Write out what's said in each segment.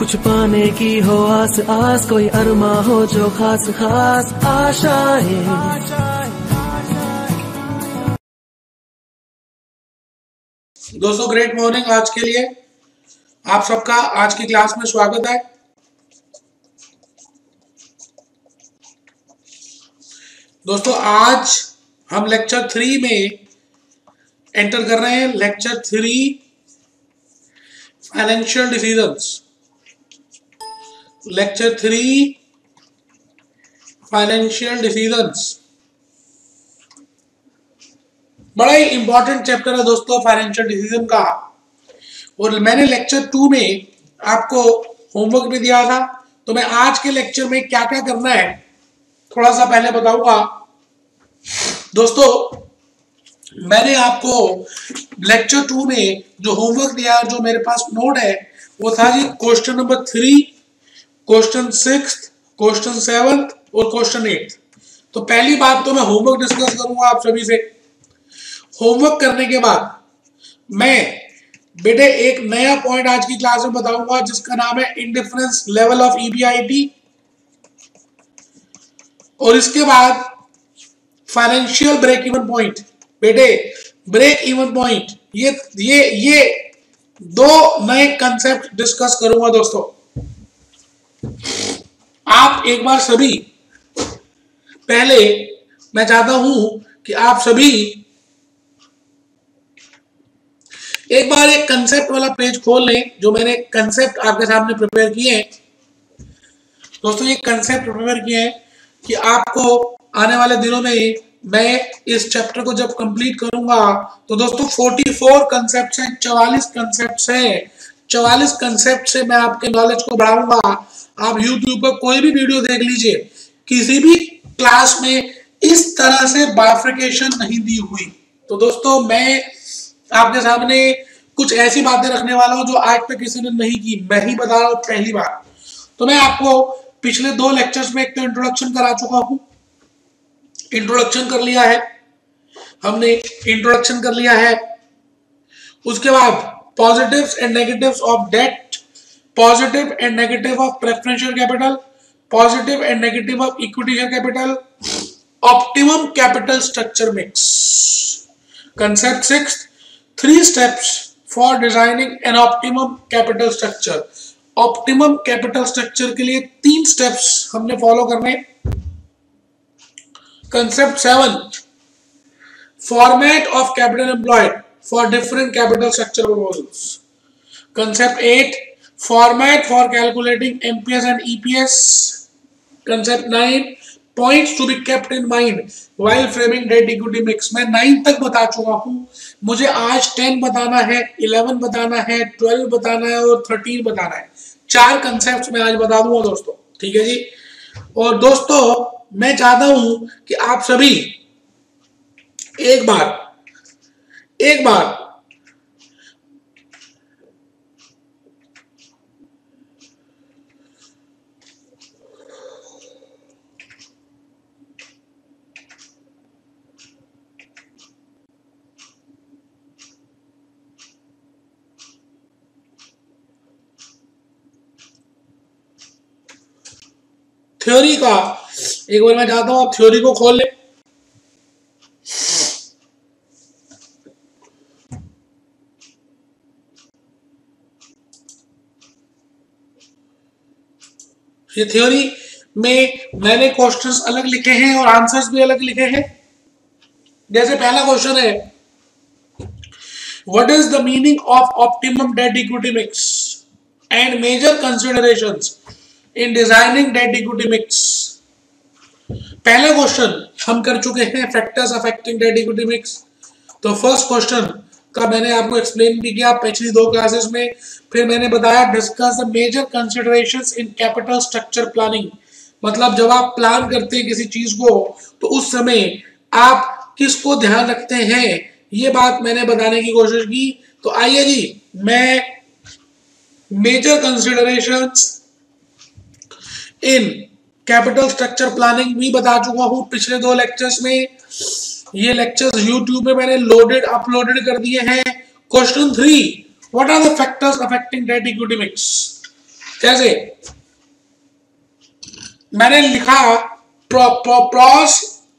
कुछ पाने की हो आस आस, कोई अरमा हो जो खास खास आशाएं। दोस्तों ग्रेट मॉर्निंग। आज के लिए आप सबका आज की क्लास में स्वागत है। दोस्तों आज हम लेक्चर 3 में एंटर कर रहे हैं। Lecture 3 financial decisions. Lecture 3 financial decisions बड़ा ही इंपॉर्टेंट चैप्टर है दोस्तों फाइनेंशियल डिसीजन का। और मैंने लेक्चर 2 में आपको होमवर्क भी दिया था, तो मैं आज के लेक्चर में क्या क्या करना है थोड़ा सा पहले बताऊंगा। दोस्तों मैंने आपको लेक्चर 2 में जो होमवर्क दिया, जो मेरे पास नोट है, वो था जी क्वेश्चन नंबर 3, क्वेश्चन 6, क्वेश्चन 7 और क्वेश्चन 8। तो पहली बात तो मैं होमवर्क डिस्कस करूंगा आप सभी से। होमवर्क करने के बाद मैं बेटे एक नया पॉइंट आज की क्लास में बताऊंगा जिसका नाम है इंडिफरेंस लेवल ऑफ ईबीआईटी। और इसके बाद फाइनेंशियल ब्रेक इवन पॉइंट। बेटे ब्रेक इवन पॉइंट, ये दो नए कंसेप्ट डिस्कस करूंगा दोस्तों। आप एक बार सभी, पहले मैं चाहता हूं कि आप सभी एक बार एक कंसेप्ट वाला पेज खोल लें, जो मैंने कंसेप्ट आपके सामने प्रिपेयर किए हैं। दोस्तों ये कंसेप्ट प्रिपेयर किए हैं कि आपको आने वाले दिनों में मैं इस चैप्टर को जब कंप्लीट करूंगा तो दोस्तों 44 कंसेप्ट हैं, 44 कंसेप्ट हैं। 44 कंसेप्ट से मैं आपके नॉलेज को बढ़ाऊंगा। आप YouTube पर कोई भी वीडियो देख लीजिए, किसी भी क्लास में इस तरह से बाइफरकेशन नहीं दी हुई। तो दोस्तों मैं आपके सामने कुछ ऐसी बातें रखने वाला हूं जो आज तक किसी ने नहीं की, मैं ही बता रहा हूं पहली बार। तो मैं आपको पिछले 2 लेक्चर्स में एक तो इंट्रोडक्शन करा चुका हूं, इंट्रोडक्शन कर लिया है हमने, इंट्रोडक्शन कर लिया है। उसके बाद positives and negatives of debt, positive and negative of preferential capital, positive and negative of equity share capital, optimum capital structure mix. Concept 6, 3 steps for designing an optimum capital structure। Optimum capital structure के लिए 3 steps हमने follow करने। Concept 7, format of capital employed for different capital structure proposals. Concept 8, format for calculating MPS and EPS. Concept 9, points to be kept in mind while framing debt equity mix. मैं 9 तक बता चुका हूं, मुझे आज 10 बताना है, 11 बताना है, 12 बताना है और 13 बताना है। 4 कंसेप्ट मैं आज बता दूंगा दोस्तों, ठीक है जी। और दोस्तों मैं चाहता हूं कि आप सभी एक बार थ्योरी का, एक बार मैं चाहता हूं आप थ्योरी को खोल लें। ये थ्योरी में मैंने क्वेश्चंस अलग लिखे हैं और आंसर्स भी अलग लिखे हैं। जैसे पहला क्वेश्चन है, what is the meaning of optimum debt equity mix and major considerations in designing debt equity mix. पहला क्वेश्चन हम कर चुके हैं, factors affecting debt equity mix. तो फर्स्ट क्वेश्चन का मैंने आपको एक्सप्लेन भी किया पिछली 2 क्लासेस में। फिर मैंने बताया discuss the major considerations in capital structure planning. मतलब जब आप प्लान करते हैं किसी चीज को तो उस समय आप किसको ध्यान रखते हैं, ये बात मैंने बताने की कोशिश की। तो आइए जी, मैं major considerations in capital structure planning भी बता चुका हूं पिछले 2 लेक्चर्स में। ये लेक्चर्स YouTube पे मैंने अपलोडेड कर दिए हैं। Question 3, what are the factors affecting debt equity mix. कैसे मैंने लिखा pros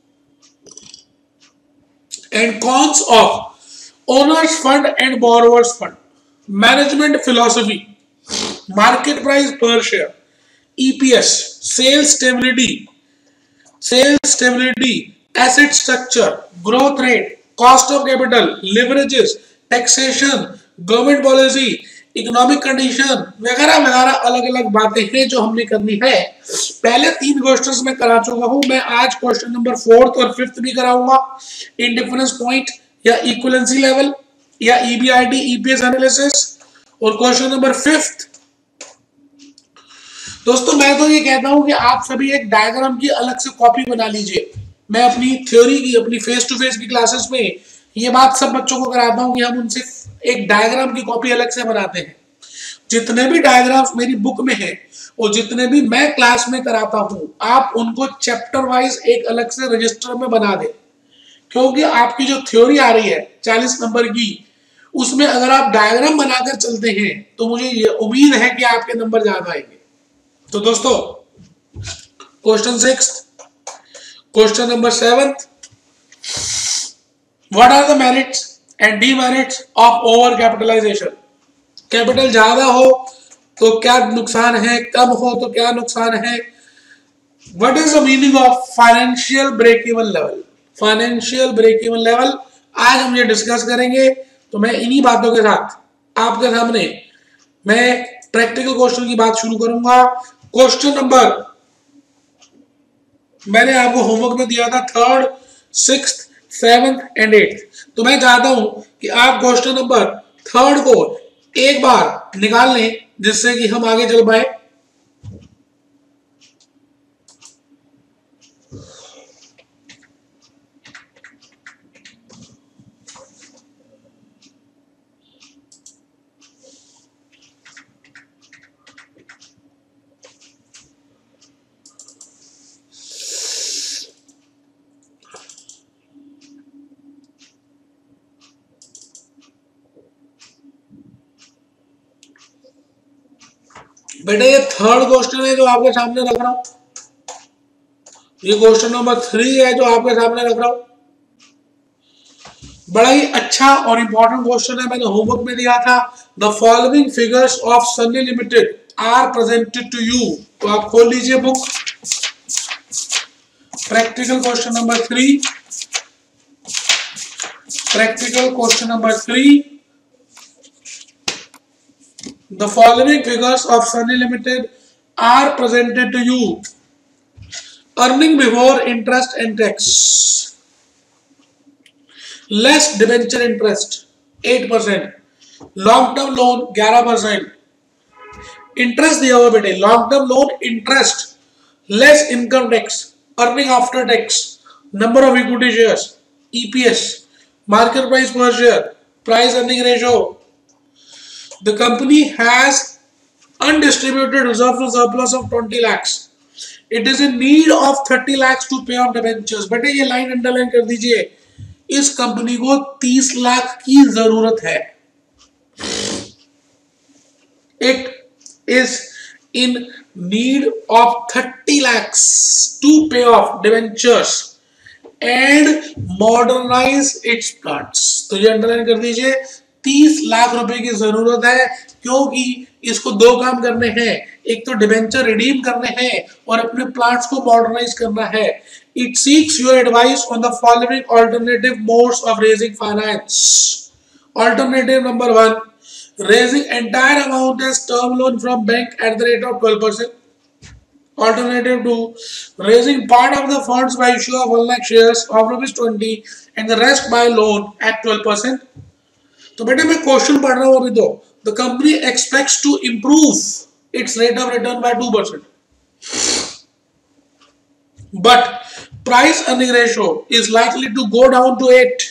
and cons of owners fund and borrowers fund, management philosophy, market price per share, EPS, sales stability, asset structure, growth rate, cost of capital, leverages, taxation, government policy, economic condition वगैरह वगैरह अलग अलग बातें हैं जो हमने करनी है। पहले 3 क्वेश्चंस में करा चुका हूं, मैं आज क्वेश्चन नंबर 4th और 5th भी कराऊंगा, इंडिफरेंस पॉइंट या इक्विवेलेंसी लेवल या ईबीआईटी ईपीएस एनालिसिस, और क्वेश्चन नंबर 5th दोस्तों मैं तो ये कहता हूं कि आप सभी एक डायग्राम की अलग से कॉपी बना लीजिए। मैं अपनी थ्योरी की, अपनी फेस टू फेस की क्लासेस में ये बात सब बच्चों को कराता हूं कि हम उनसे एक डायग्राम की कॉपी अलग से बनाते हैं। जितने भी डायग्राम्स मेरी बुक में हैं और जितने भी मैं क्लास में कराता हूं, आप उनको चैप्टर वाइज एक अलग से रजिस्टर में बना दें, क्योंकि आपकी जो थ्योरी आ रही है 40 नंबर की, उसमें अगर आप डायग्राम बनाकर चलते हैं तो मुझे ये उम्मीद है कि आपके नंबर ज्यादा आएंगे। तो दोस्तों question 6, question number 7, what are the merits and demerits of over capitalisation. Capital ज्यादा हो तो क्या नुकसान है, कम हो तो क्या नुकसान है। What is the meaning of financial break even level. Financial break even level आज हम ये डिस्कस करेंगे। तो मैं इन्हीं बातों के साथ आपके सामने मैं प्रैक्टिकल क्वेश्चन की बात शुरू करूंगा। क्वेश्चन नंबर मैंने आपको होमवर्क में दिया था 3rd, 6th, 7th and 8th। तो मैं चाहता हूं कि आप क्वेश्चन नंबर 3rd को एक बार निकाल लें, जिससे कि हम आगे चल पाए। बेटा ये 3rd क्वेश्चन है जो आपके सामने रख रहा हूं, ये क्वेश्चन नंबर 3 है जो आपके सामने रख रहा हूं। बड़ा ही अच्छा और इंपॉर्टेंट क्वेश्चन है, मैंने होमवर्क में दिया था। The following figures of Sunny limited are presented to you. तो आप खोल लीजिए book, practical question number 3, practical question number 3। The following figures of Sunny Limited are presented to you. Earning before interest and tax, less debenture interest 8%, long term loan 11%, interest दिया हुआ बेटे, long term loan interest, less income tax, earning after tax, number of equity shares, EPS, market price per share, price earning ratio. The company has undistributed reserve and surplus of 20 lakhs. It is in need of 30 lakhs to pay off debentures. बेटे ये line underline कर दीजिए, इस company को 30 लाख की जरूरत है। It is in need of 30 lakhs to pay off debentures and modernize its plants. तो ये अंडरलाइन कर दीजिए, 30 लाख रुपए की जरूरत है, क्योंकि इसको 2 काम करने हैं। एक तो डिबेंचर रिडीम करने हैं और अपने प्लांट्स को मॉडर्नाइज करना है। It seeks your advice on the following alternative modes of raising finance. Alternative number 1, raising entire amount as term loan from bank at the rate of 12%। Alternative 2, raising part of the funds by issue of 1 lakh shares of ₹20 and the rest by loan at 12%. तो बेटे मैं question पढ़ रहा हूं अभी तो। The company expects to improve its rate of return by 2%, but price earning ratio is likely to go down to 8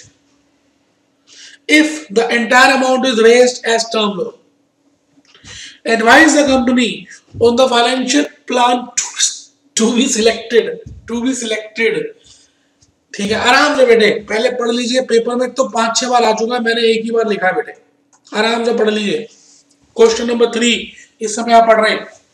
if the entire amount is raised as term loan. Advise the company on the financial plan to be selected. ठीक है, आराम से बेटे पहले पढ़ लीजिए। Paper में तो 5-6 बार आ चुका है, मैंने एक ही बार लिखा है बेटे, आराम से पढ़ लीजिए। क्वेश्चन नंबर 3 इस समय आप पढ़ रहे हैं।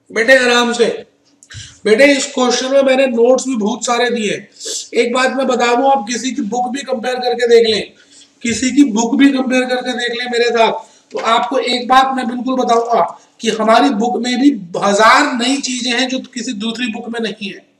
बेटे आराम से, बेटे इस क्वेश्चन में मैंने नोट्स भी बहुत सारे दिए। एक बात मैं बता दूं, आप किसी की बुक भी कंपेयर करके देख लें, किसी की बुक भी कंपेयर करके देख लें मेरे साथ, तो आपको एक बात मैं बिल्कुल बताऊंगा कि हमारी बुक में भी 1000 नई चीजें हैं जो किसी दूसरी बुक में नहीं है।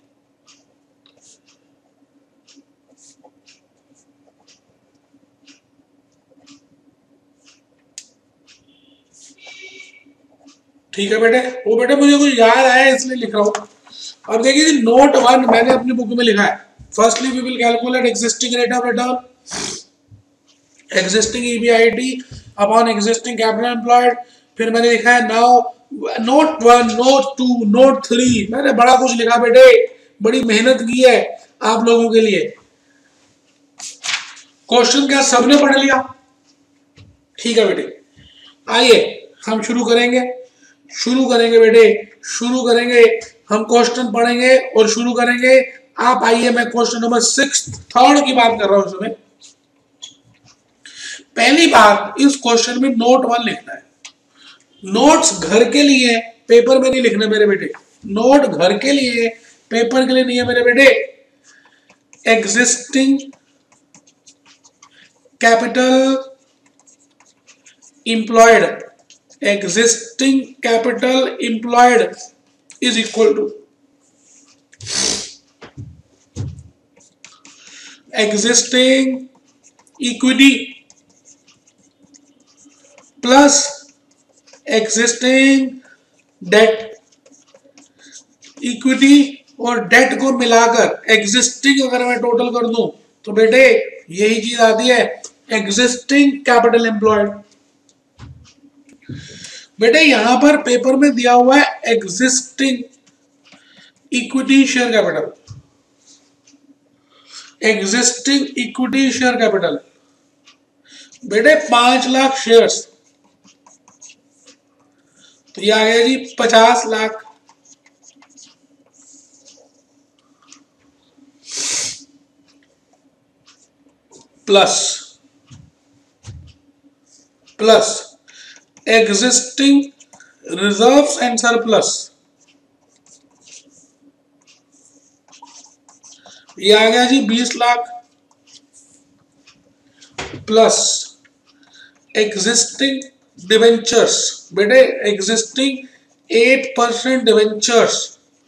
ठीक है बेटे, वो बेटे मुझे कुछ याद आया इसलिए लिख रहा हूं। अब देखिए नोट 1 मैंने अपनी बुक में लिखा है। Firstly we will calculate existing rate of return, existing EBIT upon existing capital employed. फिर मैंने लिखा है नाउ नोट 1, नोट 2, नोट 3, मैंने बड़ा कुछ लिखा बेटे, बड़ी मेहनत की है आप लोगों के लिए। क्वेश्चन क्या सबने पढ़ लिया? ठीक है बेटे, आइए हम शुरू करेंगे बेटे, शुरू करेंगे हम, क्वेश्चन पढ़ेंगे और शुरू करेंगे। आप आइए, मैं क्वेश्चन नंबर 6 थर्ड की बात कर रहा हूं इसमें। पहली बात, इस क्वेश्चन में नोट 1 लिखना है। नोट्स घर के लिए, पेपर में नहीं लिखना मेरे बेटे। नोट घर के लिए, पेपर के लिए नहीं है मेरे बेटे। Existing capital employed, existing capital employed is equal to existing equity plus existing debt। Equity और डेट को मिलाकर एग्जिस्टिंग अगर मैं टोटल कर दूं तो बेटे यही चीज आती है, एग्जिस्टिंग कैपिटल एम्प्लॉयड। बेटे यहां पर पेपर में दिया हुआ है existing equity share capital, existing equity share capital बेटे 5 लाख शेयर्स, तो ये आ गया जी 50 lakh plus existing reserves and surplus, ये आ गया जी 20 लाख प्लस एग्जिस्टिंग डिवेंचर्स, बेटे एग्जिस्टिंग 8% डिवेंचर्स,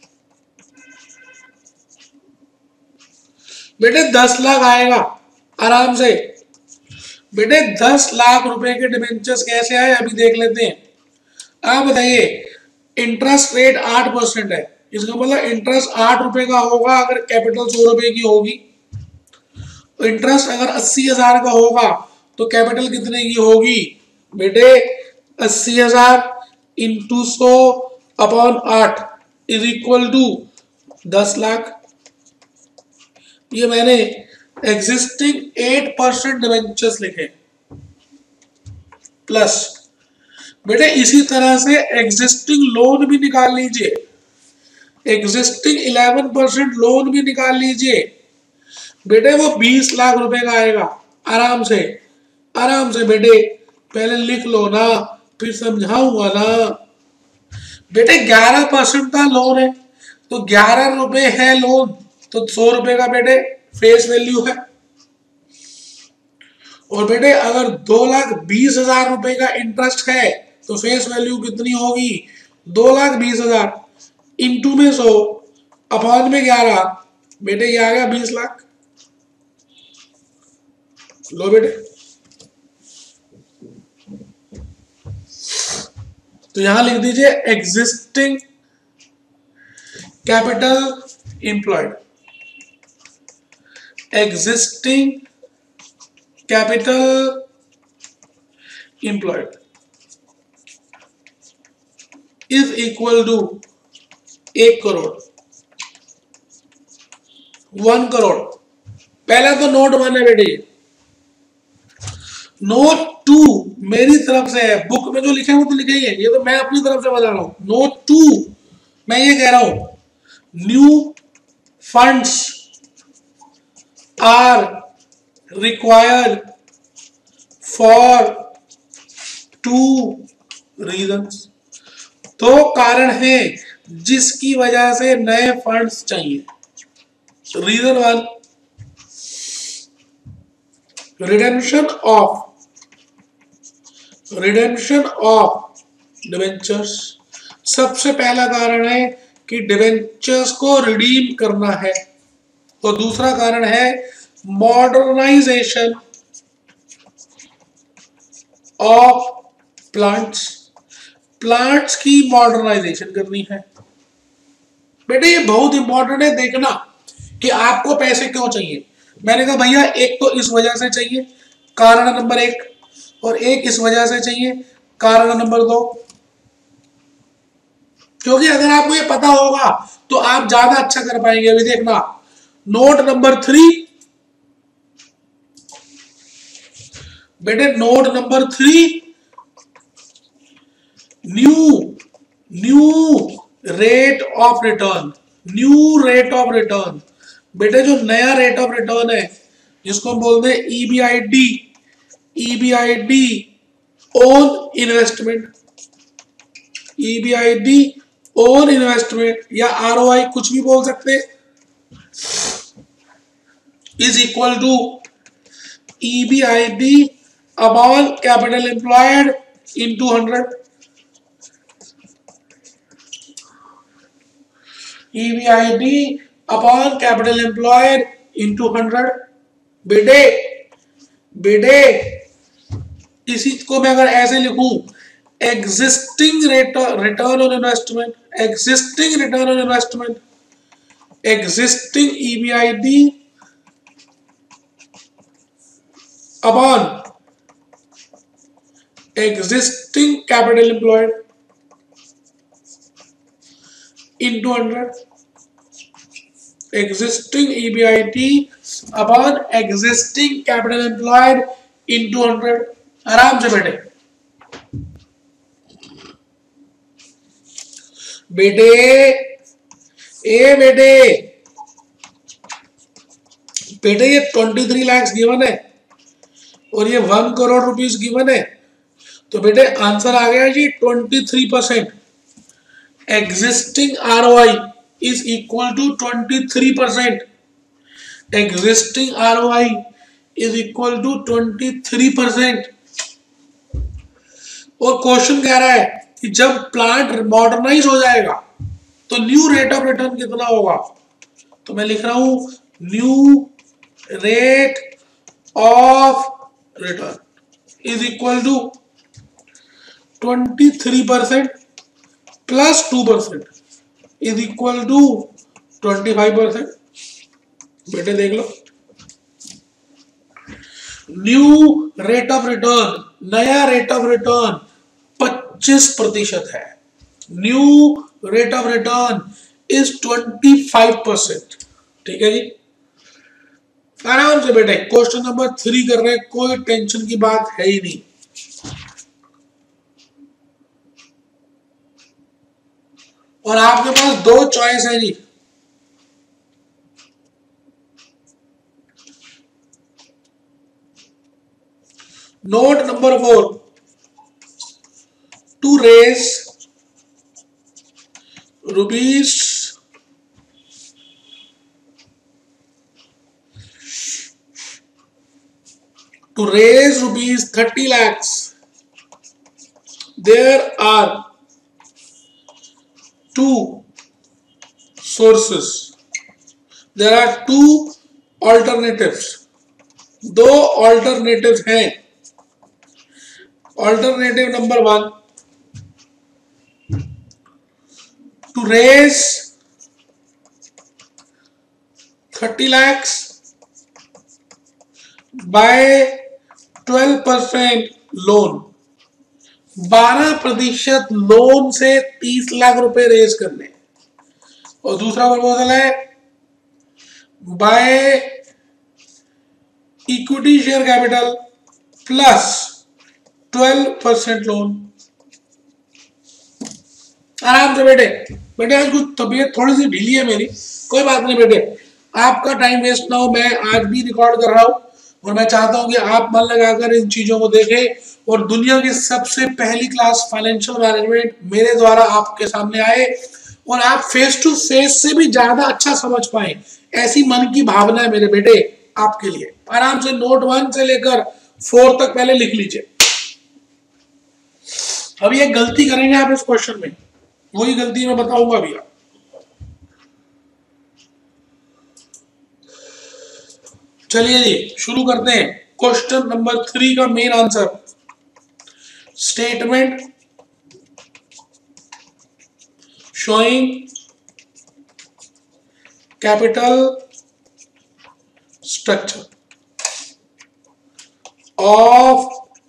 बेटे 10 लाख आएगा आराम से। बेटे 10 लाख रुपए के डिवेंचर्स कैसे आए अभी देख लेते हैं। आप बताइए, इंटरेस्ट रेट 8% है, इसका मतलब इंटरेस्ट 8 रुपए का होगा अगर कैपिटल 100 रुपए की होगी। तो इंटरेस्ट अगर 80,000 का होगा तो कैपिटल कितने की होगी बेटे? 80,000 into 100 upon 8 is equal to 10 lakh. ये मैंने एग्जिस्टिंग 8% डिवेंचर्स लिखे प्लस बेटे इसी तरह से एग्जिस्टिंग लोन भी निकाल लीजिए, एग्जिस्टिंग 11% लोन भी निकाल लीजिए बेटे, वो 20 लाख रुपए का आएगा आराम से। आराम से बेटे पहले लिख लो ना, फिर समझाऊंगा ना। बेटे 11% का लोन है तो 11 रुपए है लोन, तो 100 रुपए का बेटे फेस वैल्यू है। और बेटे अगर 2,20,000 रुपए का इंटरेस्ट है तो फेस वैल्यू कितनी होगी? 2,20,000 इंटू में 100 अपॉन में 11, बेटे ये आ गया 20 लाख। लो बेटे, तो यहां लिख दीजिए existing capital employed, existing capital employed is equal to 1 crore, 1 crore. पहला तो नोट 1 है बेटे। नोट 2 मेरी तरफ से है, बुक में जो लिखे हैं वो तो लिखे ही है, ये तो मैं अपनी तरफ से बता रहा हूं। नोट 2 मैं ये कह रहा हूं, new funds are required for 2 reasons. 2 कारण हैं जिसकी वजह से नए फंड्स चाहिए। Reason 1, redemption of debentures. सबसे पहला कारण है कि डिबेंचर्स को रिडीम करना है। तो दूसरा कारण है मॉडर्नाइजेशन ऑफ प्लांट्स की मॉडर्नाइजेशन करनी है। बेटे ये बहुत इंपॉर्टेंट है देखना कि आपको पैसे क्यों चाहिए। मैंने कहा भैया एक तो इस वजह से चाहिए, कारण नंबर 1, और एक इस वजह से चाहिए, कारण नंबर 2। क्योंकि अगर आपको ये पता होगा तो आप ज्यादा अच्छा कर पाएंगे। अभी देखना नोट नंबर 3, बेटे note number 3, new rate of return. बेटे जो नया रेट ऑफ रिटर्न है जिसको हम बोलते हैं ईबीआईडी ऑन इन्वेस्टमेंट या आरओआई कुछ भी बोल सकते, is equal to EBIT upon capital employed into 100। EBIT upon capital employed into 100। बेटे इसी को मैं अगर ऐसे लिखूं, existing return on investment, existing EBIT upon existing capital employed into 100, existing EBIT upon existing capital employed into 100। आराम से बेटे ये 23 लाख गिवन है और ये 1 करोड़ रुपीस गिवन है। तो बेटे आंसर आ गया जी 23%। Existing ROI is equal to 23%. Existing ROI is equal to 23%। और क्वेश्चन कह रहा है कि जब प्लांट मॉडर्नाइज हो जाएगा तो न्यू रेट ऑफ रिटर्न कितना होगा। तो मैं लिख रहा हूं new rate of return is equal to 23% plus 2% is equal to 25%। बेटे देख लो न्यू रेट ऑफ रिटर्न, नया रेट ऑफ रिटर्न 25% है। New rate of return is 25%। ठीक है जी, आराम से बेटे क्वेश्चन नंबर 3 कर रहे हैं, कोई टेंशन की बात है ही नहीं। और आपके पास 2 चॉइस है जी, note number 4, to raise rupees 30 lakhs, there are 2 sources, there are 2 alternatives। 2 alternatives हैं। Alternative number 1, to raise 30 lakhs by 12% loan, 12% loan से 30 लाख रुपए रेज करने। और दूसरा प्रपोजल है by equity share capital plus 12% loan. आराम से बेटे आज कुछ तबीयत थोड़ी सी ढीली है मेरी, कोई बात नहीं बेटे, आपका टाइम वेस्ट ना हो। मैं आज भी रिकॉर्ड कर रहा हूं और मैं चाहता हूं कि आप मन लगाकर इन चीजों को देखें और दुनिया की सबसे पहली क्लास फाइनेंशियल मैनेजमेंट मेरे द्वारा आपके सामने आए और आप फेस टू फेस से भी ज्यादा अच्छा समझ पाए, ऐसी मन की भावना है मेरे बेटे आपके लिए। आराम से नोट 1 से लेकर 4 तक पहले लिख लीजिए। अभी एक गलती करेंगे आप इस क्वेश्चन में, वही गलती मैं बताऊंगा अभी आप। चलिए जी शुरू करते हैं। क्वेश्चन नंबर 3 का main answer, statement showing capital structure of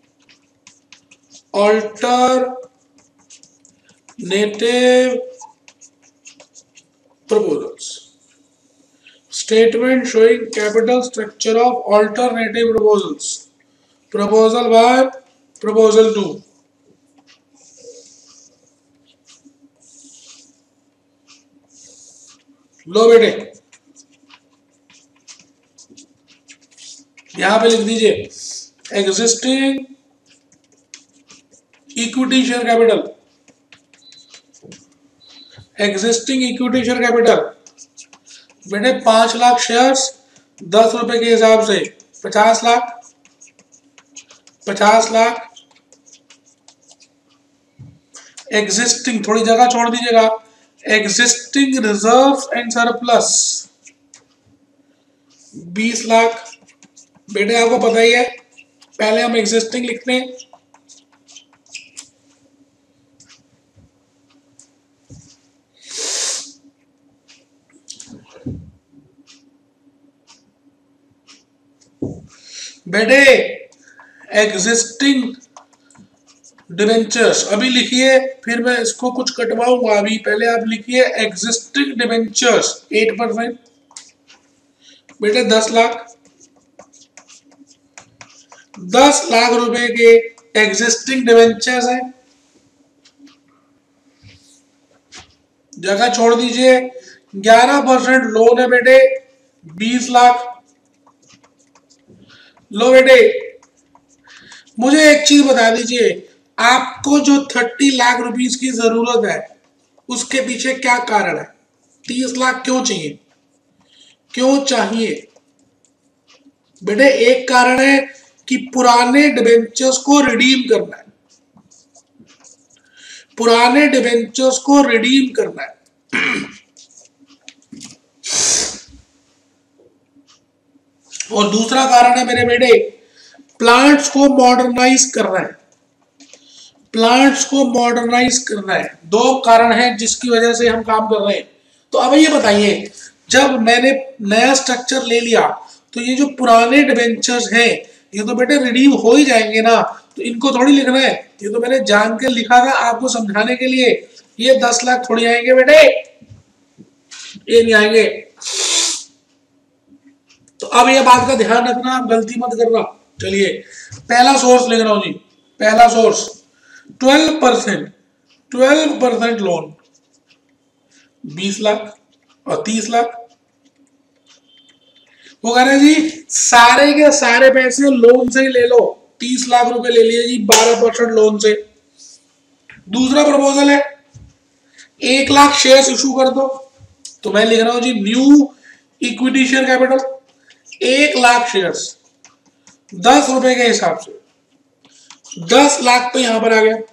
alternative proposals. Statement showing capital structure of alternative proposals. Proposal 1, proposal 2. लो बेटे यहां पे लिख दीजिए existing equity share capital, existing equity share capital बेटे 5 लाख शेयर्स 10 रुपए के हिसाब से 50 लाख, 50 लाख। एग्जिस्टिंग थोड़ी जगह छोड़ दीजिएगा, existing reserve and surplus 20 lakh. बेटे आपको पता ही है, पहले हम एग्जिस्टिंग लिखते हैं, बेटे एग्जिस्टिंग डिवेंचर्स अभी लिखिए, फिर मैं इसको कुछ कटवाऊंगा। अभी पहले आप लिखिए एग्जिस्टिंग डिवेंचर्स 8%, बेटे 10 लाख, 10 लाख रुपए के एग्जिस्टिंग डिवेंचर्स है। जगह छोड़ दीजिए, 11% लोन है बेटे 20 लाख। लो बेटे मुझे एक चीज बता दीजिए, आपको जो 30 लाख रुपीस की जरूरत है उसके पीछे क्या कारण है? 30 लाख क्यों चाहिए, क्यों चाहिए? बेटे एक कारण है कि पुराने डिबेंचर्स को रिडीम करना है, पुराने डिबेंचर्स को रिडीम करना है। और दूसरा कारण है मेरे बेटे प्लांट्स को मॉडर्नाइज करना है, प्लांट्स को मॉडर्नाइज करना है। 2 कारण हैं जिसकी वजह से हम काम कर रहे हैं। तो अब ये बताइए, जब मैंने नया स्ट्रक्चर ले लिया तो ये जो पुराने डिबेंचर्स हैं ये तो बेटे रिडीम हो ही जाएंगे ना, तो इनको थोड़ी लिखना है, ये तो मैंने जान के लिखा था आपको समझाने के लिए। ये 10 लाख थोड़ी आएंगे बेटे, ये नहीं आएंगे। तो अब ये बात का ध्यान रखना, आप गलती मत करना। चलिए पहला सोर्स लिख रहा हूं जी, पहला सोर्स 12% लोन 20 लाख और 30 लाख। वो कह रहे जी सारे के सारे पैसे लोन से ही ले लो, 30 लाख रुपए ले लिए जी 12% लोन से। दूसरा प्रपोजल है 1 लाख शेयर्स इशू कर दो, तो मैं लिख रहा हूं जी new equity share capital 1 lakh shares 10 रुपए के हिसाब से, 10 लाख तो यहां पर आ गया।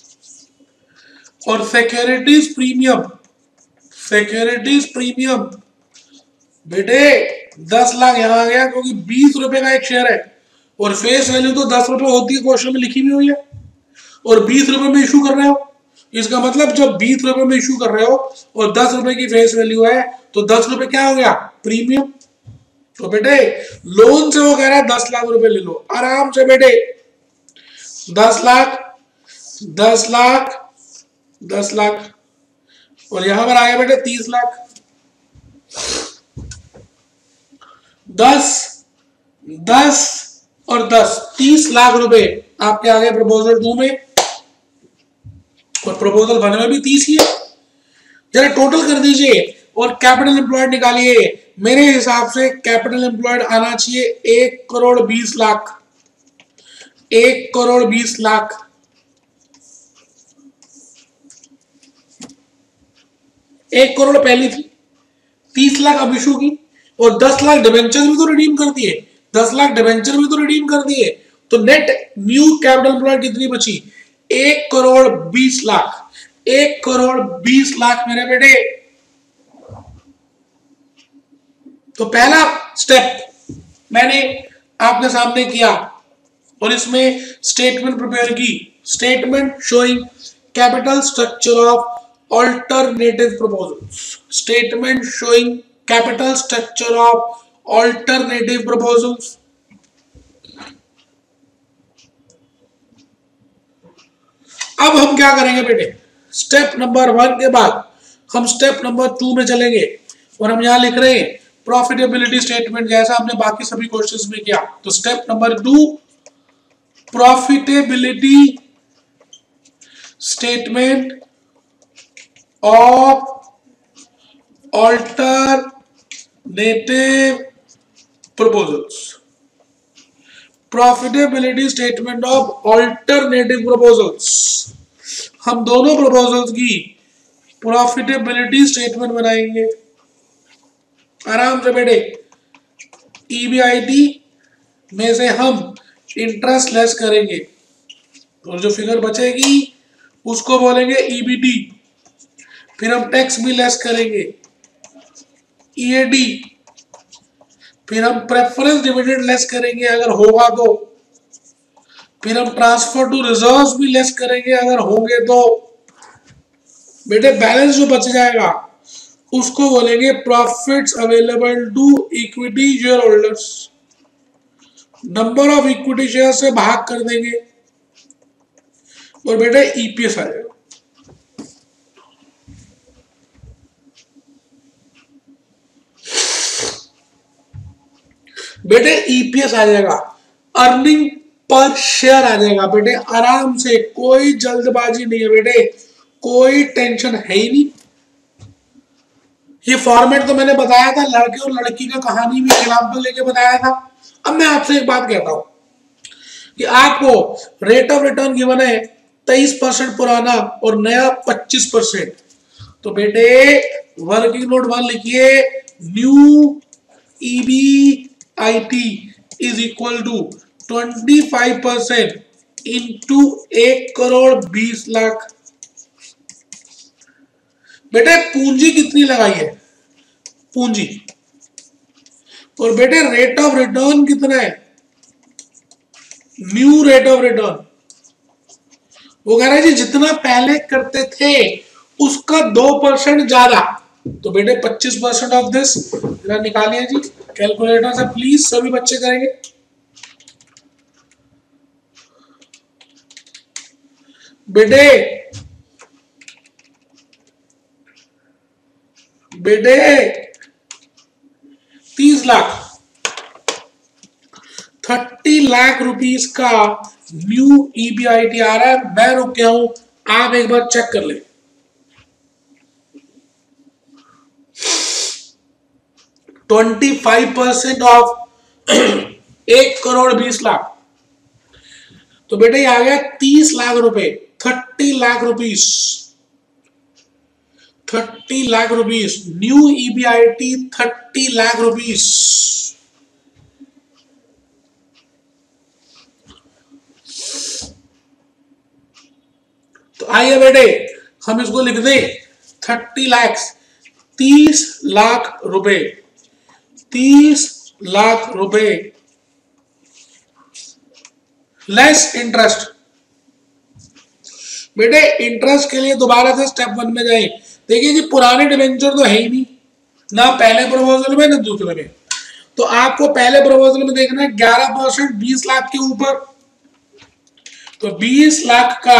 और सिक्योरिटीज प्रीमियम, सिक्योरिटीज प्रीमियम बेटे 10 लाख यहां आ गया, क्योंकि 20 रुपए का एक शेयर है और फेस वैल्यू तो 10 रुपए होती है, क्वेश्चन में लिखी भी हुई है, और 20 रुपए में इशू कर रहे हो। इसका मतलब जब 20 रुपए में इशू कर रहे हो और 10 रुपए की फेस वैल्यू है तो 10 रुपए क्या हो गया, प्रीमियम। तो बेटे लोन से वो कह रहा है 10 लाख रुपए ले लो आराम से बेटे, 10 लाख 10 लाख 10 लाख, और यहां पर आया बेटे 30 लाख। 10 10 और 10 30 लाख रुपए आपके आगे प्रपोजल 2 में, और प्रपोजल 1 में भी 30 ही है। जरा टोटल कर दीजिए और कैपिटल एम्प्लॉयड निकालिए। मेरे हिसाब से कैपिटल एम्प्लॉयड आना चाहिए 1 करोड़ 20 लाख, 1 करोड़ 20 लाख। 1 करोड़ पहली थी, 30 लाख अब इशू की, और 10 लाख डिवेंचर भी तो रिडीम कर दिए, 10 लाख डिवेंचर भी तो रिडीम कर दिए, तो नेट न्यू कैपिटल एम्प्लॉयड कितनी बची? 1 करोड़ 20 लाख, 1 करोड़ 20 लाख मेरे बेटे। तो पहला स्टेप मैंने आपके सामने किया और इसमें स्टेटमेंट प्रिपेयर की, statement showing capital structure of alternative proposals, statement showing capital structure of alternative proposals. अब हम क्या करेंगे बेटे, स्टेप नंबर 1 के बाद हम स्टेप नंबर 2 में चलेंगे और हम यहां लिख रहे हैं प्रॉफिटेबिलिटी स्टेटमेंट, जैसा हमने बाकी सभी क्वेश्चंस में किया। तो step number 2 profitability statement of alternative proposals, profitability statement of alternative proposals। हम दोनों proposals की profitability statement बनाएंगे आराम से बेटे। EBIT में से हम इंटरेस्ट लेस करेंगे और जो फिगर बचेगी उसको बोलेंगे EBT, फिर हम टैक्स भी लेस करेंगे EAD, फिर हम प्रेफरेंस डिविडेंड लेस करेंगे अगर होगा तो, फिर हम ट्रांसफर टू रिजर्व्स भी लेस करेंगे अगर होंगे तो। बेटे बैलेंस जो बच जाएगा उसको बोलेंगे profits available to equity shareholders, number of equity share से भाग कर देंगे और बेटे EPS आ जाएगा। बेटे EPS आ जाएगा, अर्निंग पर शेयर आ जाएगा बेटे, आराम से, कोई जल्दबाजी नहीं है बेटे, कोई टेंशन है ही नहीं। ये फॉर्मेट तो मैंने बताया था, लड़के और लड़की का कहानी भी एग्जाम्पल लेके बताया था। अब मैं आपसे एक बात कहता हूं कि आपको रेट ऑफ रिटर्न गिवन है 23% पुराना और नया 25%, तो बेटे वर्किंग नोट 1 लिखिए, new EBIT is equal to 25% into 1 crore 20 lakh. बेटे पूंजी कितनी लगाई है? पूंजी। और बेटे रेट ऑफ रिटर्न कितना है? New rate of return. वो कह रहा है जी जितना पहले करते थे उसका 2% ज्यादा, तो बेटे 25% ऑफ दिस निकालिए जी कैलकुलेटर से, प्लीज सभी बच्चे करेंगे। बेटे 30 लाख, 30 लाख रुपीस का न्यू EBIT आ रहा है। मैं रुक गया हूं, आप एक बार चेक कर ले। 25% ऑफ 1 करोड़ 20 लाख, तो बेटे ये आ गया 30 लाख रुपए, 30 lakh rupees, 30 lakh rupees new EBIT 30 lakh rupees. तो आइए बेटे हम इसको लिख दें 30 लाख, 30 लाख रुपए, 30 लाख रुपए लेस इंटरेस्ट। बेटे इंटरेस्ट के लिए दोबारा से स्टेप 1 में जाएं। देखिए जी पुराने डिवेंचर तो है ही नहीं, ना पहले प्रपोजल में ना दूसरे में, तो आपको पहले प्रपोजल में देखना है 11% 20 लाख के ऊपर, तो 20 लाख का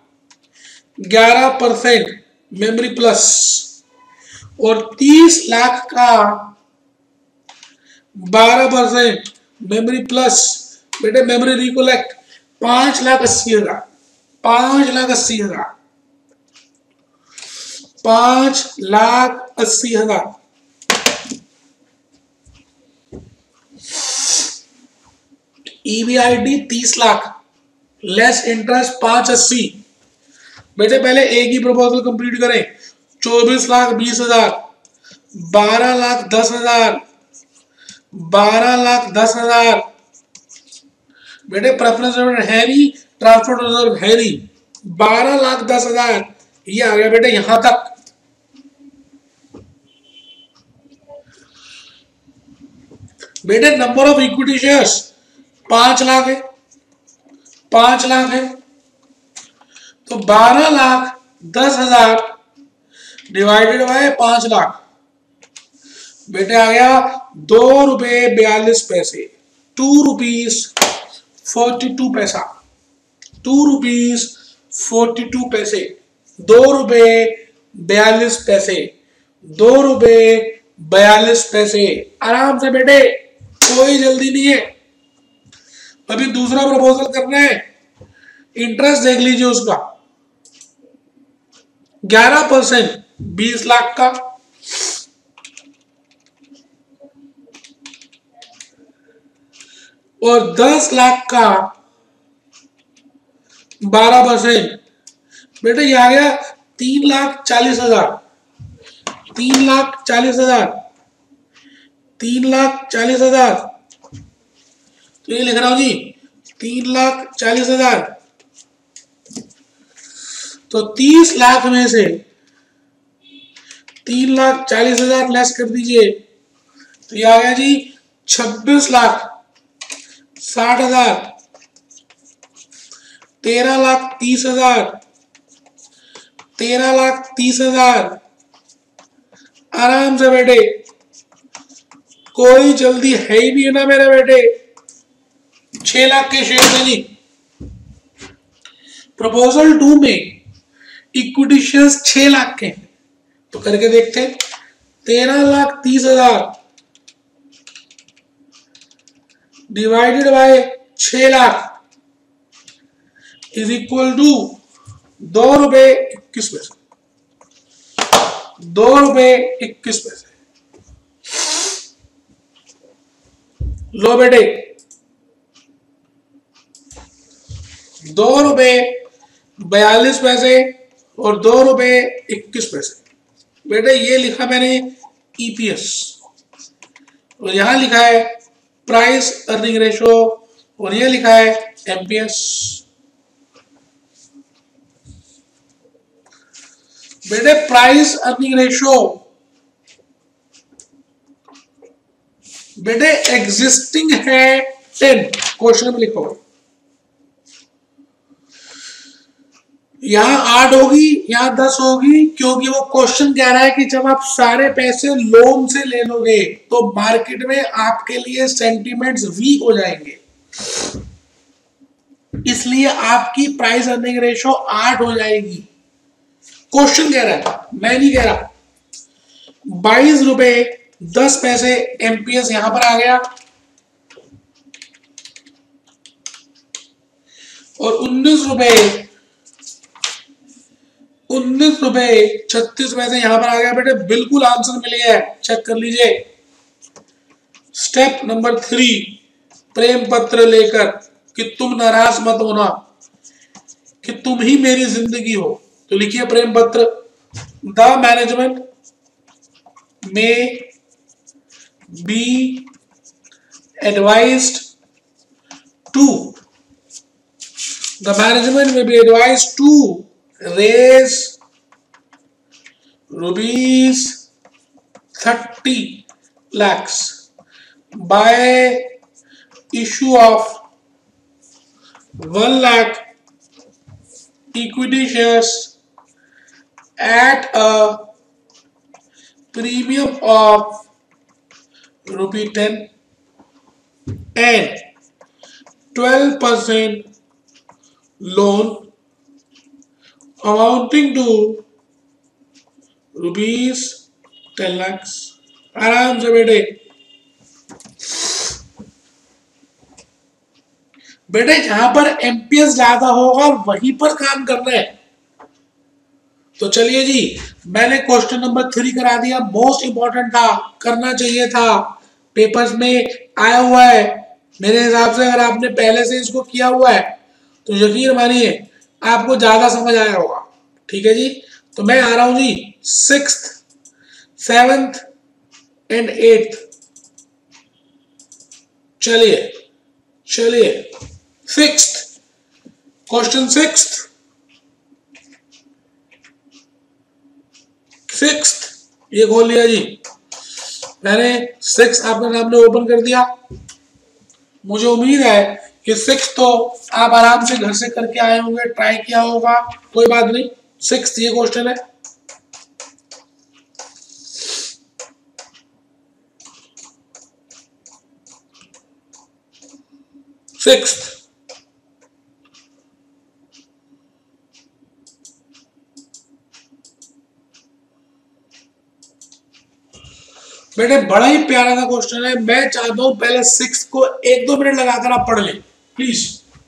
11% मेमोरी प्लस और 30 लाख का 12% मेमोरी प्लस। बेटे memory recollect 5,80,000, 5,80,000, 5,80,000। EBIT 30 lakh less interest 580। बेटे पहले एक ही प्रपोजल कंप्लीट करें, 24,20,000, 12,10,000, 12,10,000। बेटे प्रेफरेंस है नहीं, ट्रांसपोर्ट रिजर्व है नहीं, 12,10,000 ये आ गया बेटे यहां तक। बेटे number of equity shares 5 lakh है, 5 लाख है, तो 12,10,000 डिवाइडेड बाय 5 लाख बेटे आ गया ₹2.42, 2.42 पैसा, 2.42, ₹2.42, ₹2.42। आराम से बेटे, कोई जल्दी नहीं है। अभी दूसरा प्रपोजल करना है, इंटरेस्ट देख लीजिए उसका 11%, 20 लाख का, और 10 लाख का 12%। बेटे ये आ गया 3,40,000, 3,40,000, 3,40,000। तो ये लिख रहा हूं जी 3,40,000। तो 30 लाख में से 3,40,000 लेस कर दीजिए, तो ये आ गया जी 26,60,000, 13,30,000, 13,30,000। आराम से बेटे, कोई जल्दी है ही नहीं है ना मेरे बेटे। 6 लाख के शेयर में जी। प्रपोजल 2 में इक्विटी शेयर्स 6 लाख के हैं, तो करके देखते हैं। 13,30,000 divided by 6 lakh is equal to ₹2.21, ₹2.21। लो बेटे, ₹2.42 और ₹2.21। बेटे ये लिखा मैंने ईपीएस, और यहां लिखा है प्राइस अर्निंग रेशो, और ये लिखा है एमपीएस। बेटे प्राइस अर्निंग रेशो बेटे एग्जिस्टिंग है 10, क्वेश्चन में लिखो। यहां 8 होगी, यहां 10 होगी, क्योंकि वो क्वेश्चन कह रहा है कि जब आप सारे पैसे लोन से ले लोगे तो मार्केट में आपके लिए सेंटीमेंट्स वीक हो जाएंगे, इसलिए आपकी प्राइस अर्निंग रेशो 8 हो जाएगी। क्वेश्चन कह रहा है, मैं नहीं कह रहा। ₹22.10 एमपीएस यहां पर आ गया, और ₹19.36 यहां पर आ गया। बेटे बिल्कुल आंसर मिल गया है, चेक कर लीजिए। स्टेप नंबर 3, प्रेम पत्र लेकर कि तुम नाराज मत होना कि तुम ही मेरी जिंदगी हो, तो लिखिए प्रेम पत्र। The management may be advised to raise ₹30 lakhs by issue of 1 lakh equity shares at a premium of ₹10 and 12% loan amounting to ₹10 lakhs। आराम से बेटे, जहां पर एमपीएस ज्यादा होगा वहीं पर काम करना है। तो चलिए जी, मैंने क्वेश्चन नंबर 3 करा दिया, मोस्ट इंपॉर्टेंट था, करना चाहिए था, पेपर्स में आया हुआ है। मेरे हिसाब से अगर आपने पहले से इसको किया हुआ है तो यकीन मानिए आपको ज्यादा समझ आया होगा। ठीक है जी, तो तो मैं आ रहा हूं जी 6th 7th एंड 8th। चलिए चलिए 6th, क्वेश्चन 6th ये खोल लिया जी मैंने। 6 आपके सामने ओपन कर दिया। मुझे उम्मीद है कि 6 तो आप आराम से घर से करके आए होंगे, ट्राई किया होगा, कोई बात नहीं। 6 ये क्वेश्चन है। सिक्स्थ बेटे बड़ा ही प्यारा सा क्वेश्चन है। मैं चाहता हूं पहले 6 को 1-2 मिनट लगाकर आप पढ़ लें प्लीज।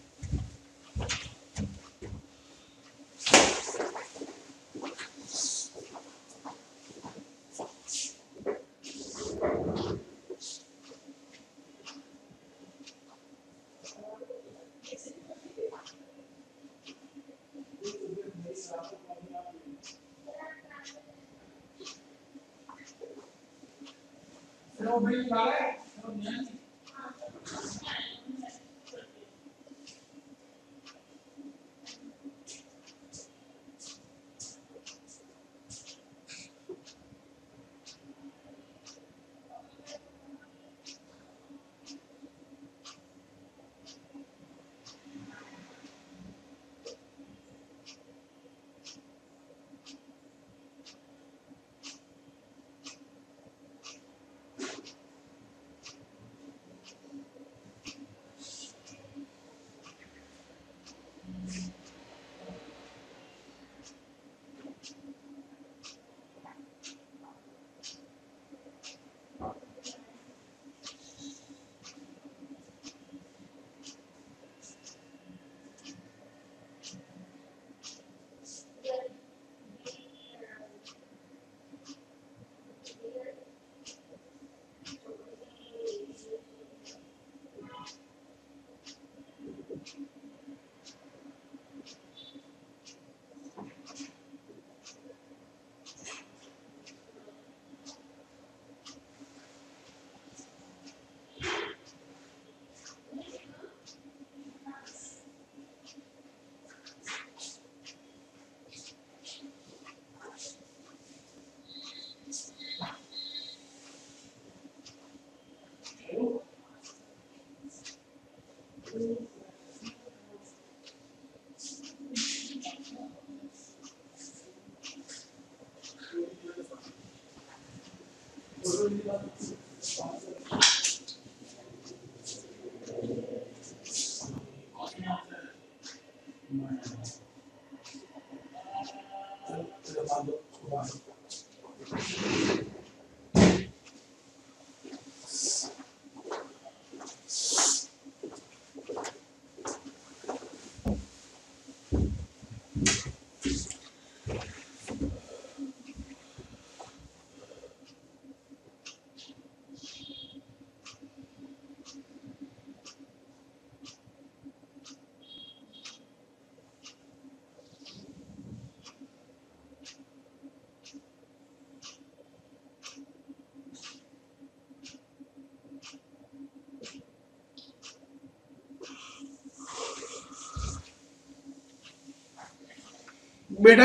बेटा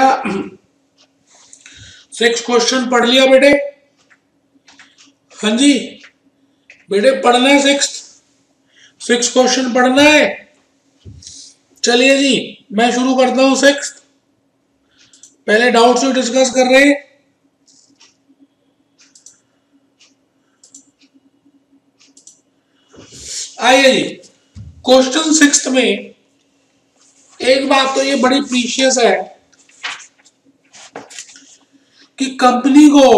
6 क्वेश्चन पढ़ लिया बेटे? हाँ जी बेटे पढ़ना है 6 क्वेश्चन पढ़ना है। चलिए जी मैं शुरू करता हूं 6। पहले डाउट्स को डिस्कस कर रहे हैं। आइए जी क्वेश्चन 6 में एक बात तो ये बड़ी प्रीशियस है कि कंपनी को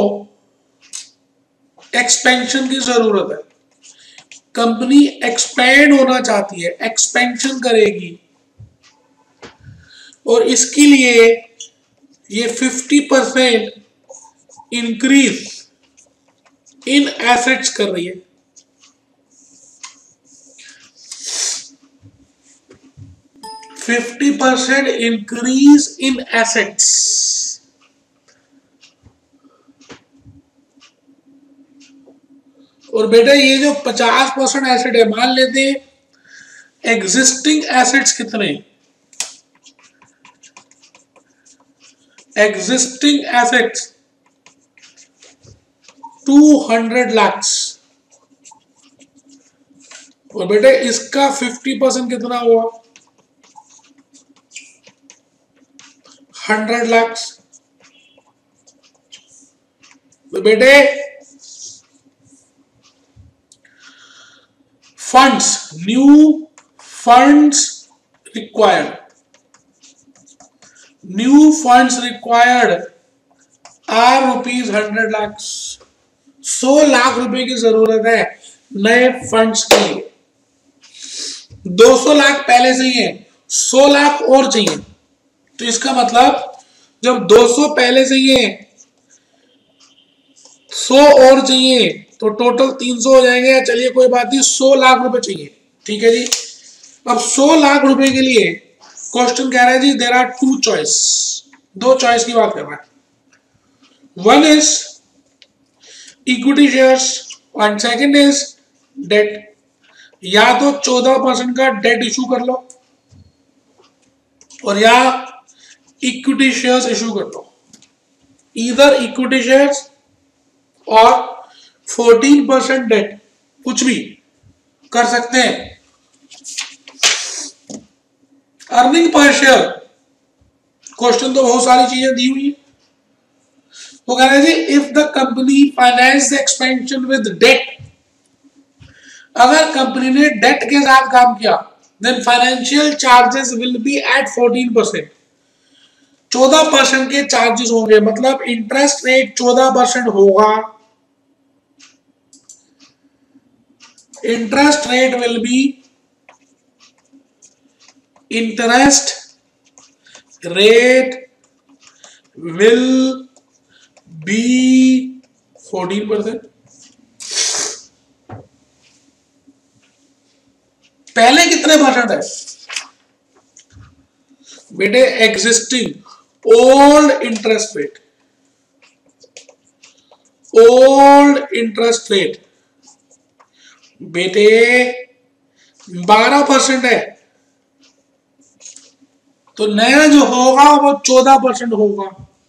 एक्सपेंशन की जरूरत है। कंपनी एक्सपैंड होना चाहती है, एक्सपेंशन करेगी और इसके लिए ये 50% इंक्रीज इन एसेट्स कर रही है। $50% increase in assets और बेटा ये जो 50% एसेट है, मान लेते हैं एग्जिस्टिंग एसेट्स कितने, एग्जिस्टिंग एसेट्स 200 लाख, और बेटे इसका 50% कितना हुआ, 100 लाख। तो बेटे funds, new funds required, new funds required are ₹100 lakh. 100 lakh रुपए की जरूरत है नए फंड्स के लिए। 200 लाख पहले से ही है, 100 लाख और चाहिए। तो इसका मतलब जब 200 पहले से ही है, 100 और चाहिए, तो टोटल 300 हो जाएंगे। चलिए कोई बात नहीं, 100 लाख रुपए चाहिए, ठीक है जी। अब 100 लाख रुपए के लिए क्वेश्चन कह रहा है जी देयर आर 2 चॉइस, 2 चॉइस की बात कर रहा है। One is equity shares and second is debt. या तो 14% का डेट इशू कर लो और या इक्विटी शेयर्स इशू कर लो। इधर इक्विटी शेयर्स और 14% डेट, कुछ भी कर सकते हैं। अर्निंग पर शेयर, क्वेश्चन तो बहुत सारी चीजें दी हुई है। वो कह रहे हैं if the company finance the expansion with debt, अगर कंपनी ने डेट के साथ काम किया, then financial charges will be at 14%, 14% के चार्जेस होंगे। मतलब इंटरेस्ट रेट 14% होगा। Interest rate will be, interest rate will be 14%। पहले कितने परसेंट है बेटे? Existing old interest rate, old interest rate बेटे 12% है, तो नया जो होगा वो 14% होगा,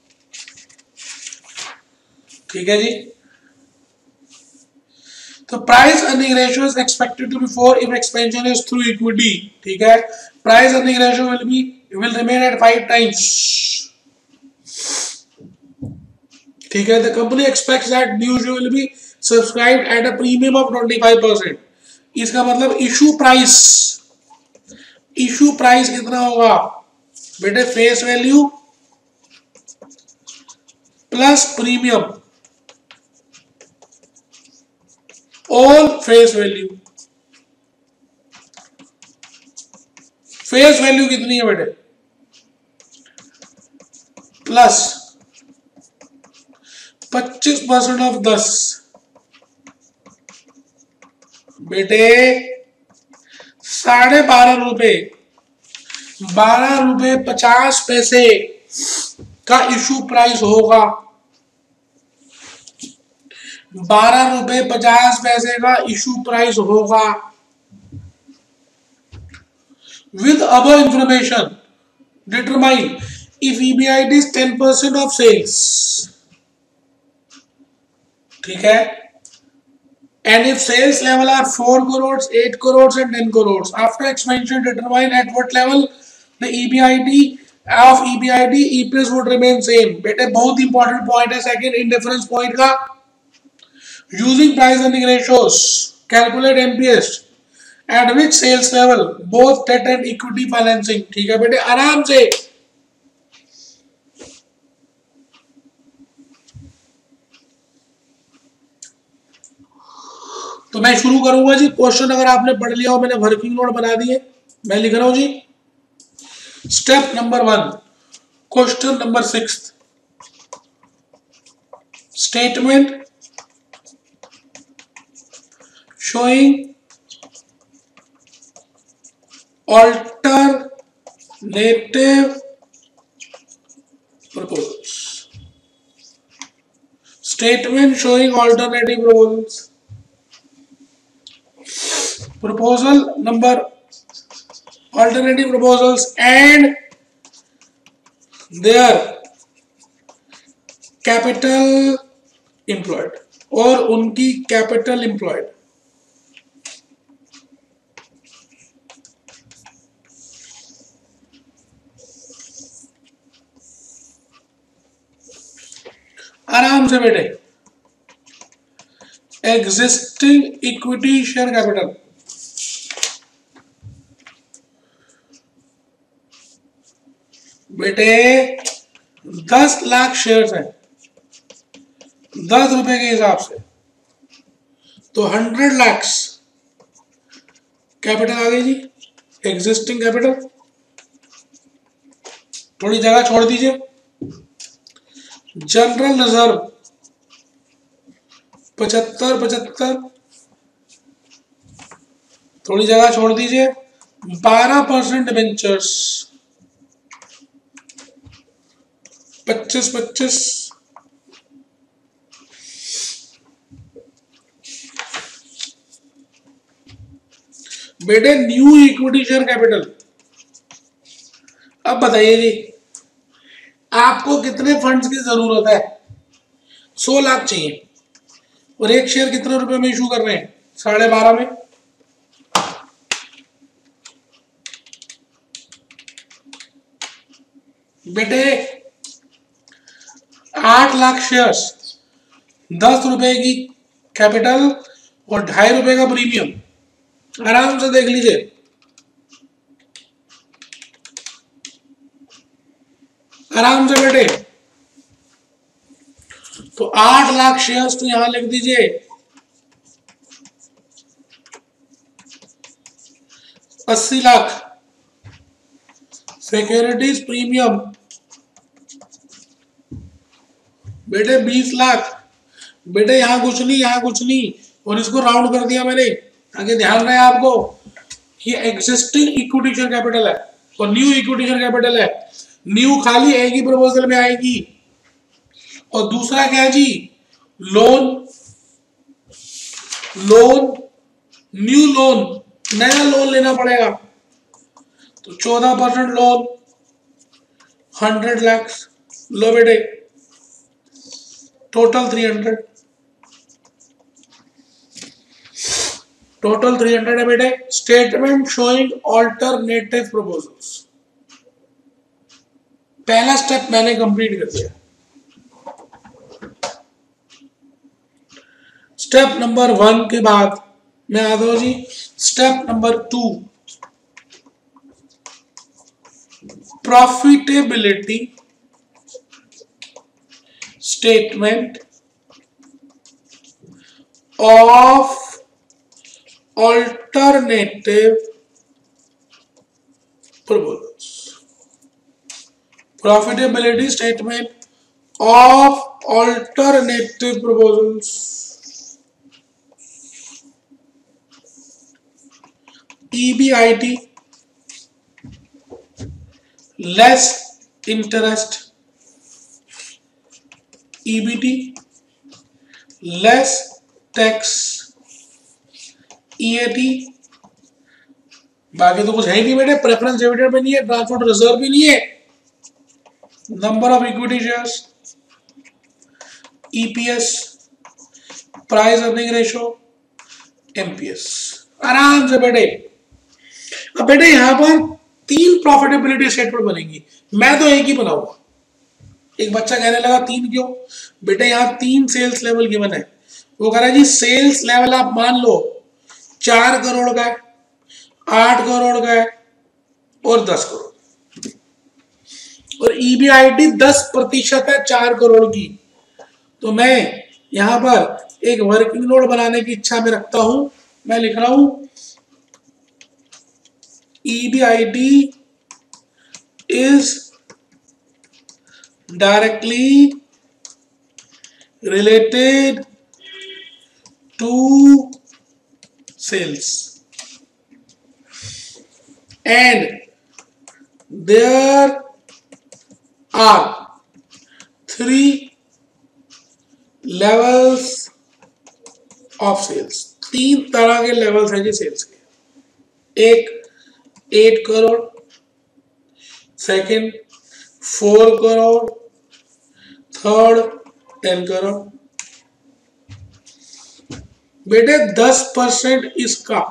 ठीक है जी। तो price earning ratio is expected to be 4 if expansion is through equity, ठीक है। Price earning ratio will remain at 5 times, ठीक है। The company expects that new share will be subscribed at a premium of 25%। इसका मतलब issue price, issue price कितना होगा बेटे? Face value plus premium, all face value. Face value कितनी है बेटे? प्लस 25% ऑफ 10 बेटे 12.5 रुपए, 12.50 का इशू प्राइस होगा। 12.50 का इशू प्राइस होगा। With above information determine if EBIT is 10% of sales, ठीक है। And if sales level are 4 crores, 8 crores and 10 crores, after expansion determine at what level the EBIT EPS would remain same। बेटे बहुत important point है second indifference point का। Using price earning ratios calculate MPS at which sales level both debt and equity financing, ठीक है बेटे आराम से। तो मैं शुरू करूंगा जी। क्वेश्चन अगर आपने पढ़ लिया हो, मैंने वर्किंग नोट बना दिए, मैं लिख रहा हूं जी। Step number 1, question number 6, statement showing alternative proposals, statement showing alternative proposals। proposal number alternative proposals and their capital employed और उनकी capital employed। आराम से बेटे, एग्जिस्टिंग इक्विटी शेयर कैपिटल, बेटे 10 लाख शेयर्स हैं 10 रुपए के हिसाब से, तो 100 लाख कैपिटल आ गई जी, एग्जिस्टिंग कैपिटल। थोड़ी जगह छोड़ दीजिए, जनरल रिजर्व 75, थोड़ी जगह छोड़ दीजिए, 12% डिबेंचर्स 25। बेटे न्यू इक्विटी शेयर कैपिटल, अब बताइए जी आपको कितने फंड्स की जरूरत है? 100 लाख चाहिए और एक शेयर कितने रुपए में इशू कर रहे हैं? 12.5 में। बेटे 8 लाख शेयर्स, 10 रुपए की कैपिटल और 2.5 रुपए का प्रीमियम, आराम से देख लीजिए। आराम से बेटे, तो 8 लाख शेयर्स तो यहां लिख दीजिए, 80 लाख सिक्योरिटीज प्रीमियम बेटे 20 लाख। बेटे यहां कुछ नहीं, यहां कुछ नहीं, और इसको राउंड कर दिया मैंने ताकि ध्यान रहे आपको कि एग्जिस्टिंग इक्विटी शेयर कैपिटल है और न्यू इक्विटी शेयर कैपिटल है। न्यू खाली एक ही प्रपोजल में आएगी और दूसरा क्या है जी, लोन, न्यू लोन, नया लोन लेना पड़ेगा, तो 14% लोन 100 लाख। लो बेटे, टोटल 300, टोटल 300 है बेटे। स्टेटमेंट शोइंग ऑल्टरनेटिव प्रपोजल्स, पहला स्टेप मैंने कंप्लीट कर दिया। स्टेप नंबर 1 के बाद मैं आता हूं जी step number 2, profitability statement of alternative proposals. Profitability statement of alternative proposals। EBIT less interest, EBT less tax, EAT, बाकी तो कुछ है ही नहीं बेटे, प्रेफरेंस डिविडेंड भी नहीं है, ट्रांसफर रिजर्व भी नहीं है, number of equity shares, EPS price earning ratio, MPS। आराम से बेटे, अब बेटे यहां पर 3 प्रॉफिटेबिलिटी स्टेटमेंट बनेंगी, मैं तो एक ही बनाऊंगा। एक बच्चा कहने लगा 3 क्यों? बेटे यहाँ 3 सेल्स लेवल गिवन है, वो कह रहा है जी सेल्स लेवल आप मान लो 4 करोड़ का है, 8 करोड़ का है और 10 करोड़, और EBIT 10% है 4 करोड़ की। तो मैं यहां पर एक वर्किंग नोट बनाने की इच्छा में रखता हूं, मैं लिख रहा हूं EBIT is directly related to sales and there are 3 levels of sales। 3 तरह के लेवल्स हैं जी सेल्स के। एक 8 करोड़, सेकंड 4 करोड़, थर्ड 10 करोड़। बेटे 10% इसका,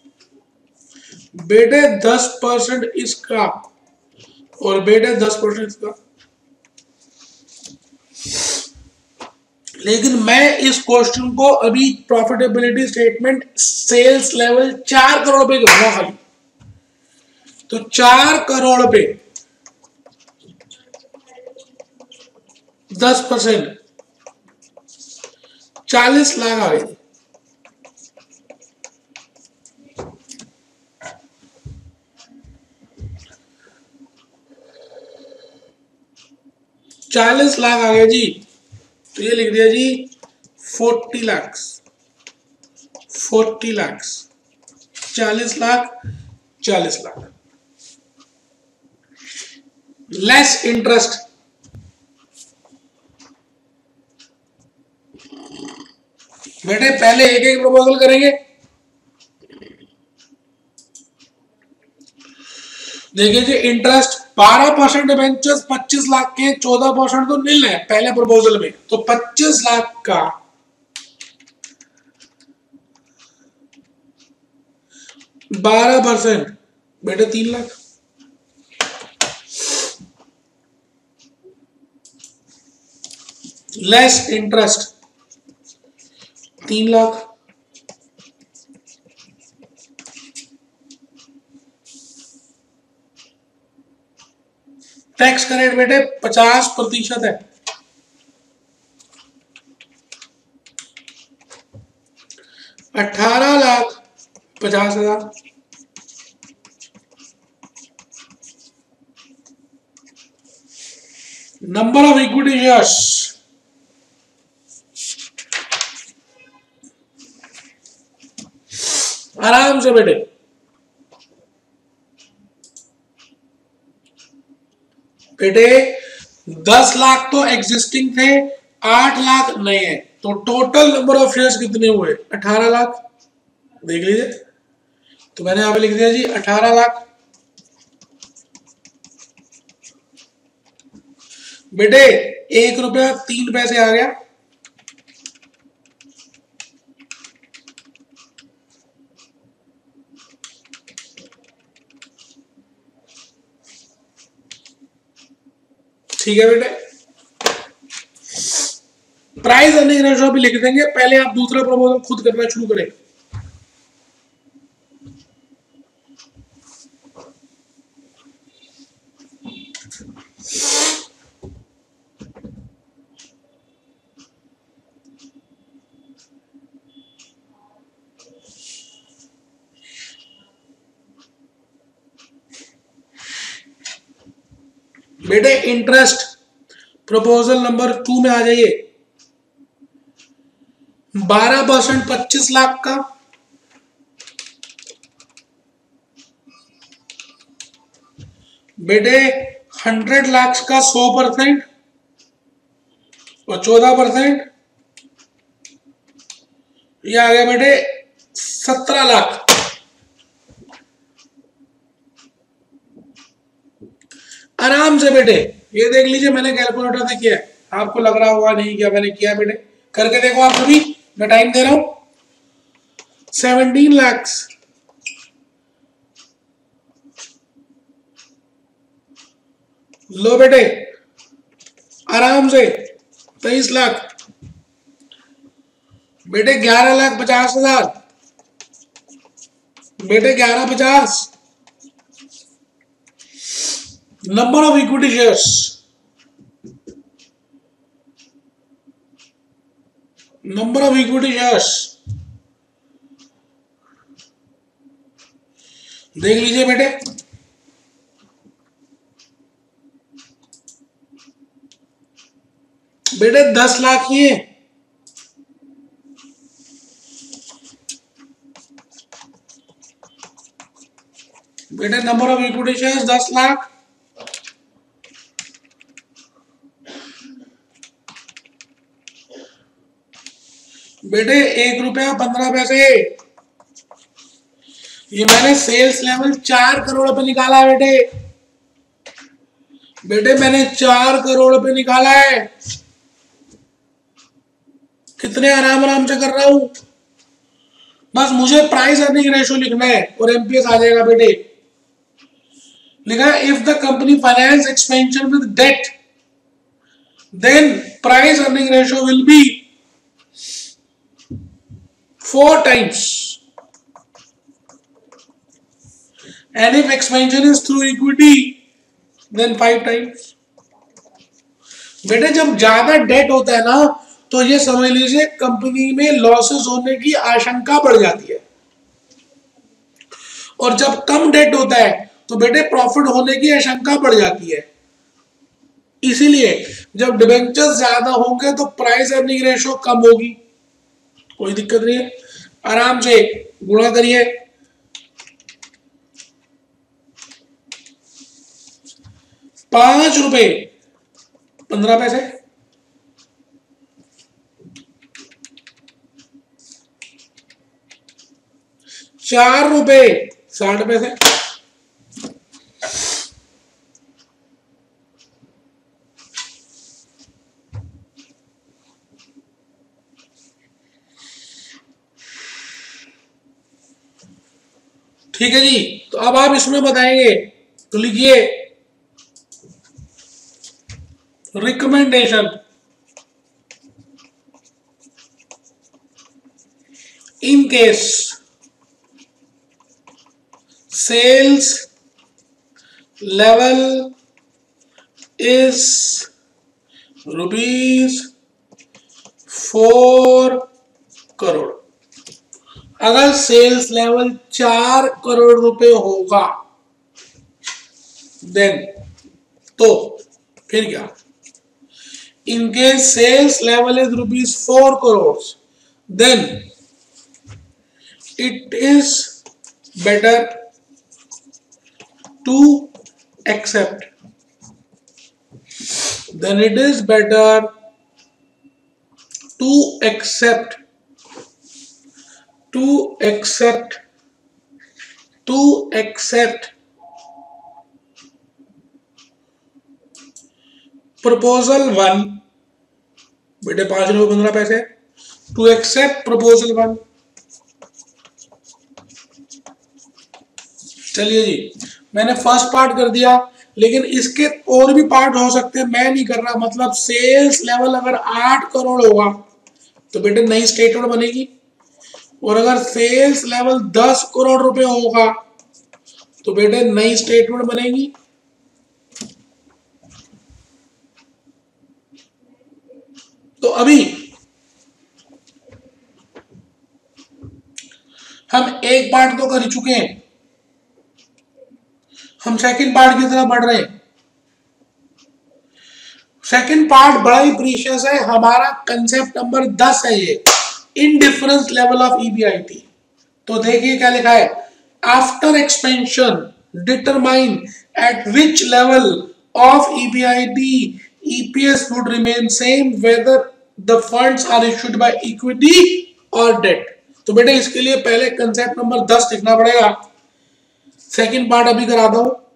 बेटे 10% इसका, और बेटे 10% इसका। लेकिन मैं इस क्वेश्चन को अभी profitability statement sales level 4 crore पे करूंगा खाली। तो 4 करोड़ पे 10% 40 लाख आ गए। चालीस लाख आ गया जी। तो ये लिख दिया जी 40 लाख, 40 लाख, 40 लाख, 40 लाख लेस इंटरेस्ट। बेटे पहले एक एक प्रपोजल करेंगे। देखिए जी, इंटरेस्ट 12% डिबेंचर्स 25 लाख के, 14% तो निल है पहले प्रपोजल में। तो 25 लाख का 12% बेटे 3 lakh. Less interest 3 lakh. Tax का रेट बेटे 50% है। 18,50,000। नंबर ऑफ इक्विटी शेयर्स, आराम से बेटे बेटे 10 लाख तो एग्जिस्टिंग थे, 8 लाख नए हैं। तो टोटल नंबर ऑफ शेयर्स कितने हुए? 18 लाख। देख लीजिए, तो मैंने यहां पे लिख दिया जी 18 लाख। बेटे 1 रुपया 3 पैसे आ गया। ठीक है बेटे, प्राइस अर्निंग रेशियो भी लिख देंगे। पहले आप दूसरा प्रपोजल खुद करना शुरू करें। बेटे इंटरेस्ट प्रपोजल नंबर 2 में आ जाइए। 12% 25 लाख का, बेटे 100 लाख का 100% और 14%, ये आ गया बेटे 17 लाख। आराम से बेटे ये देख लीजिए, मैंने कैलकुलेटर से किया है, आपको लग रहा होगा नहीं क्या मैंने किया। बेटे करके देखो आप सभी, मैं टाइम दे रहा हूं। 17 लाख, लो बेटे आराम से 23 लाख, बेटे 11,50,000, बेटे 11,50। Number of equity shares, number of equity shares देख लीजिए बेटे। बेटे 10 लाख ही है। बेटे number of equity shares 10 lakh, बेटे 1 रुपया 15 पैसे, ये मैंने सेल्स लेवल 4 करोड़ पे निकाला है बेटे मैंने 4 करोड़ पे निकाला है। कितने आराम से कर रहा हूं, बस मुझे प्राइस अर्निंग रेशियो लिखना है और एमपीएस आ जाएगा बेटे। लिखा है if the company finance expansion with debt then price earning ratio will be 4 times and if expansion is through equity then 5 times। बेटे जब ज्यादा डेट होता है ना तो ये समझ लीजिए कंपनी में लॉसेस होने की आशंका बढ़ जाती है, और जब कम डेट होता है तो बेटे प्रॉफिट होने की आशंका बढ़ जाती है। इसीलिए जब डिबेंचर्स ज्यादा होंगे तो प्राइस अर्निंग रेशियो कम होगी। कोई दिक्कत नहीं है, आराम से गुणा करिए। 5 रुपए 15 पैसे, 4 रुपए 60 पैसे, 'ठीक है जी। तो अब आप इसमें बताएंगे तो लिखिए recommendation in case sales level is ₹4 crore. अगर सेल्स लेवल 4 करोड़ रुपए होगा देन, तो फिर क्या, in case sales level is ₹4 crore then it is better to accept, then it is better to accept proposal 1 बेटे 5 रुपए 15 पैसे, to accept proposal 1। चलिए जी, मैंने फर्स्ट पार्ट कर दिया, लेकिन इसके और भी पार्ट हो सकते हैं, मैं नहीं कर रहा। मतलब सेल्स लेवल अगर 8 करोड़ होगा तो बेटे नई स्टेटमेंट बनेगी, और अगर सेल्स लेवल 10 करोड़ रुपए होगा तो बेटे नई स्टेटमेंट बनेगी। तो अभी हम एक पार्ट तो कर चुके हैं, हम सेकंड पार्ट की तरफ बढ़ रहे हैं। सेकंड पार्ट बड़ा ही प्रीशियस है, हमारा कंसेप्ट नंबर 10 है ये, इनडिफरेंस लेवल ऑफ ईबीआईटी। तो देखिए क्या लिखा है, after expansion determine at which level of EBIT EPS would remain same whether the funds are issued by equity और डेट। तो बेटे इसके लिए पहले कंसेप्ट नंबर 10 लिखना पड़ेगा। सेकंड पार्ट अभी कराता हूं।